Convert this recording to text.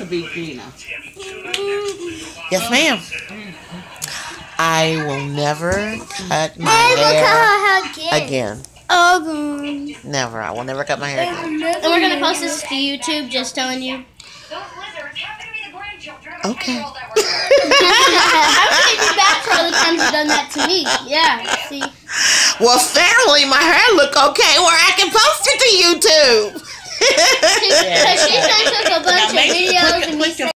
be Gina. Yes, ma'am. I will never cut my hair again. Oh, Never. I will never cut my hair again. and we're gonna post this to YouTube, just telling you. Okay. I would take you back for all the times you've done that to me. Yeah, see. Well, family, my hair look okay where I can post it to YouTube. Because she sent us a bunch of videos and we